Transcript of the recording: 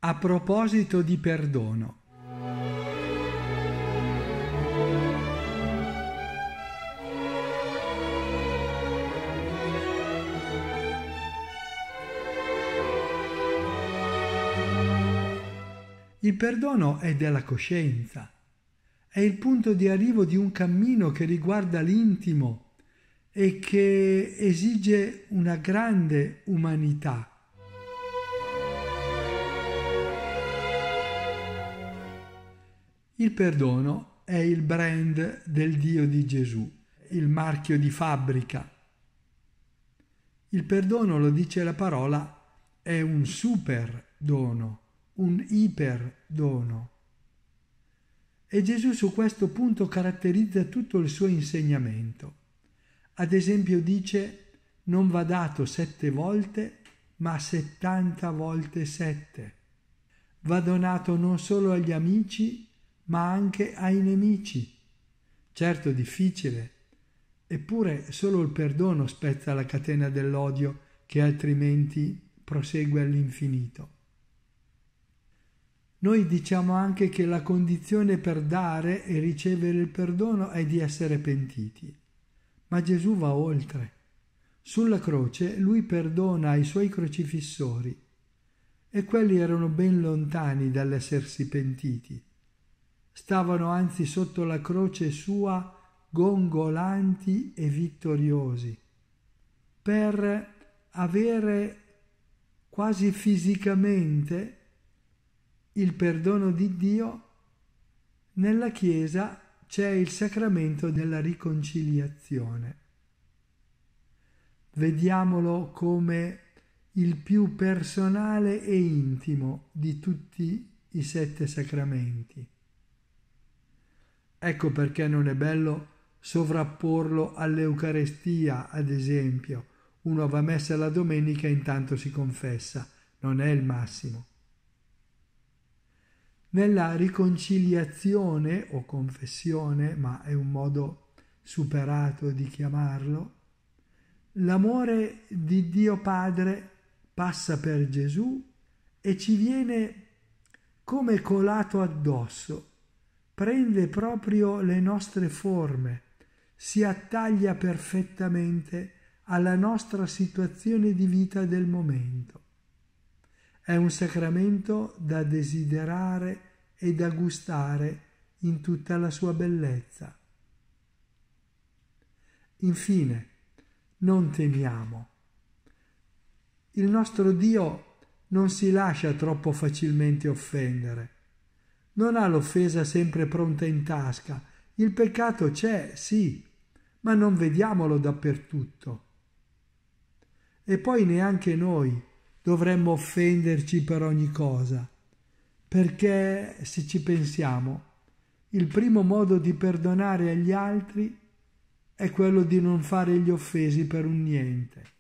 A proposito di perdono. Il perdono è della coscienza, è il punto di arrivo di un cammino che riguarda l'intimo e che esige una grande umanità. Il perdono è il brand del Dio di Gesù, il marchio di fabbrica. Il perdono, lo dice la parola, è un super dono, un iperdono. E Gesù su questo punto caratterizza tutto il suo insegnamento. Ad esempio dice: non va dato 7 volte, ma 70 volte 7. Va donato non solo agli amici, ma anche ai nemici. Certo difficile, eppure solo il perdono spezza la catena dell'odio che altrimenti prosegue all'infinito. Noi diciamo anche che la condizione per dare e ricevere il perdono è di essere pentiti, ma Gesù va oltre. Sulla croce lui perdona ai suoi crocifissori e quelli erano ben lontani dall'essersi pentiti. Stavano anzi sotto la croce sua gongolanti e vittoriosi, per avere quasi fisicamente il perdono di Dio. Nella Chiesa c'è il sacramento della riconciliazione. Vediamolo come il più personale e intimo di tutti i 7 sacramenti. Ecco perché non è bello sovrapporlo all'Eucarestia, ad esempio. Uno va a messa la domenica e intanto si confessa. Non è il massimo. Nella riconciliazione o confessione, ma è un modo superato di chiamarlo, l'amore di Dio Padre passa per Gesù e ci viene come colato addosso. Prende proprio le nostre forme, si attaglia perfettamente alla nostra situazione di vita del momento. È un sacramento da desiderare e da gustare in tutta la sua bellezza. Infine, non temiamo. Il nostro Dio non si lascia troppo facilmente offendere. Non ha l'offesa sempre pronta in tasca. Il peccato c'è, sì, ma non vediamolo dappertutto. E poi neanche noi dovremmo offenderci per ogni cosa, perché, se ci pensiamo, il primo modo di perdonare agli altri è quello di non fare gli offesi per un niente.